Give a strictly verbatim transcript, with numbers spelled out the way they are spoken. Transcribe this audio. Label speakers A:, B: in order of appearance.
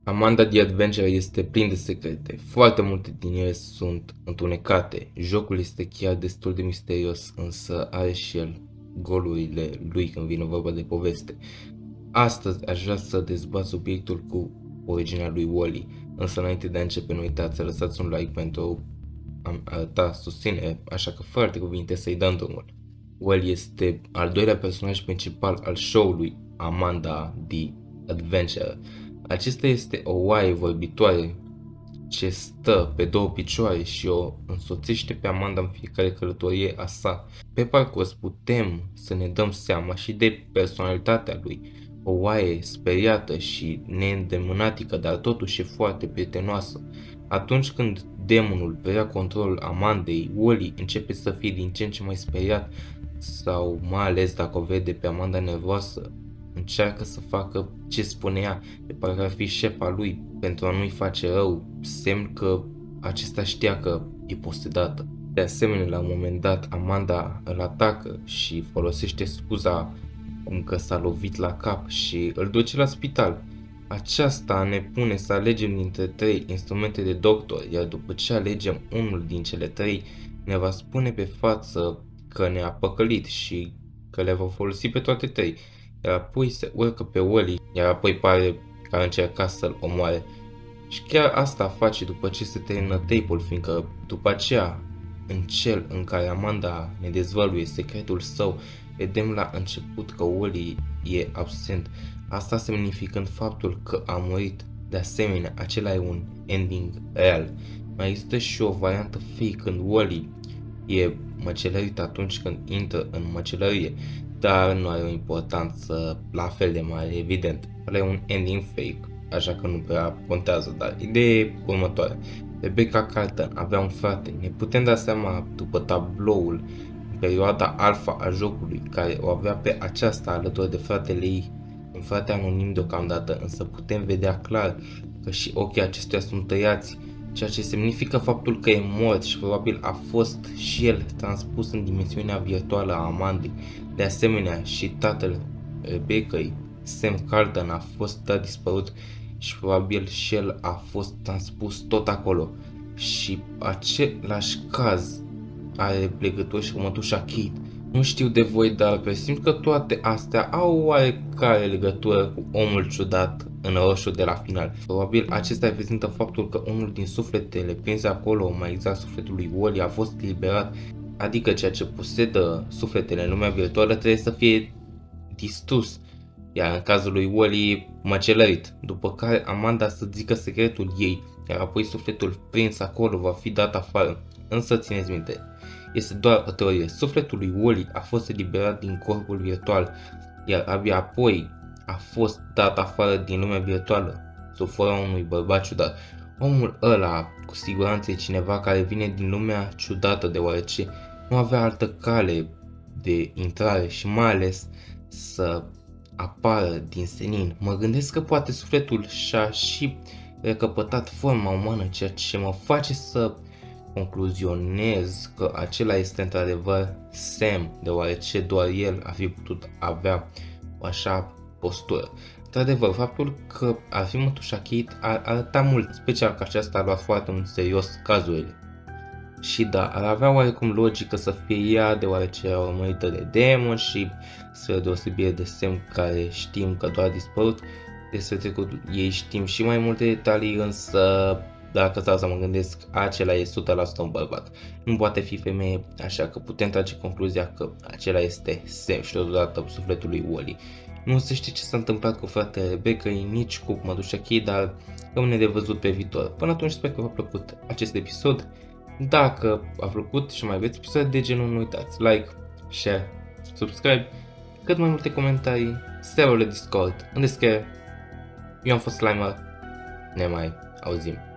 A: Amanda The Adventure este plin de secrete, foarte multe din ele sunt întunecate, jocul este chiar destul de misterios, însă are și el golurile lui când vine vorba de poveste. Astăzi aș vrea să dezbat subiectul cu originea lui Wall-E, însă înainte de a începe nu uitați să lăsați un like pentru a arăta susținere, așa că fără alte cuvinte să-i dăm drumul. Wall-E este al doilea personaj principal al show-ului Amanda The Adventure. Acesta este o oaie vorbitoare ce stă pe două picioare și o însoțește pe Amanda în fiecare călătorie a sa. Pe parcurs putem să ne dăm seama și de personalitatea lui, o oaie speriată și neîndemânatică, dar totuși foarte prietenoasă. Atunci când demonul preia controlul Amandei, Wall-E începe să fie din ce în ce mai speriat sau mai ales dacă o vede pe Amanda nervoasă. Încearcă să facă ce spunea, de parcă ar fi șefa lui, pentru a nu-i face rău, semn că acesta știa că e posedată. De asemenea, la un moment dat, Amanda îl atacă și folosește scuza cum că s-a lovit la cap și îl duce la spital. Aceasta ne pune să alegem dintre trei instrumente de doctor, iar după ce alegem unul din cele trei, ne va spune pe față că ne-a păcălit și că le va folosi pe toate trei. Iar apoi se urcă pe Wall-E, iar apoi pare că ar încerca să-l omoare. Și chiar asta face după ce se termină tape-ul, fiindcă după aceea, în cel în care Amanda ne dezvăluie secretul său, vedem la început că Wall-E e absent, asta semnificând faptul că a murit. De asemenea, acela e un ending real. Mai există și o variantă fake când Wall-E e măcelărit atunci când intră în măcelărie, dar nu are o importanță la fel de mare, evident. Ăla e un ending fake, așa că nu prea contează, dar ideea e următoarea. Rebecca Carlton avea un frate, ne putem da seama după tabloul în perioada alfa a jocului, care o avea pe aceasta alături de fratele ei, un frate anonim deocamdată, însă putem vedea clar că și ochii acestuia sunt tăiați, ceea ce semnifică faptul că e mort și probabil a fost și el transpus în dimensiunea virtuală a Amandei. De asemenea, și tatăl Rebecca-i, Sam Carlton, a fost dat dispărut și probabil și el a fost transpus tot acolo. Și același caz are legătură și cu mătușa Kate. Nu știu de voi, dar presimt că toate astea au oarecare legătură cu omul ciudat în roșu de la final. Probabil acesta reprezintă faptul că unul din sufletele prinse acolo, mai exact sufletul lui Wall-E, a fost eliberat, adică ceea ce posedă sufletele în lumea virtuală trebuie să fie distrus, iar în cazul lui Wall-E măcelărit, după care Amanda să zică secretul ei, iar apoi sufletul prins acolo va fi dat afară. Însă țineți minte, este doar o teorie. Sufletul lui Wall-E a fost eliberat din corpul virtual, iar abia apoi a fost dat afară din lumea virtuală, sub forma unui bărbat ciudat. Omul ăla, cu siguranță, e cineva care vine din lumea ciudată, deoarece nu avea altă cale de intrare și mai ales să apară din senin. Mă gândesc că poate sufletul și-a și recăpătat forma umană, ceea ce mă face să concluzionez că acela este într-adevăr Sam, deoarece doar el ar fi putut avea o așa postură. Într-adevăr, faptul că ar fi mătușa Kate ar arăta mult, special că aceasta ar lua foarte mult serios cazurile. Și da, ar avea oarecum logică să fie ea, deoarece era urmărită de demon și, spre deosebire de Sam, care știm că doar a dispărut, despre trecutul ei știm și mai multe detalii, însă dacă stau să mă gândesc, acela e o sută la sută un bărbat. Nu poate fi femeie, așa că putem trage concluzia că acela este Sam și totodată sufletul lui Wall-E. Nu se știe ce s-a întâmplat cu fratele Rebecca, nici cu mădușa Kate, dar rămâne de văzut pe viitor. Până atunci sper că v-a plăcut acest episod. Dacă a plăcut și mai aveți episoade de genul, nu uitați like, share, subscribe, cât mai multe comentarii, serverul Discord, în descriere. Eu am fost Slimer, ne mai auzim.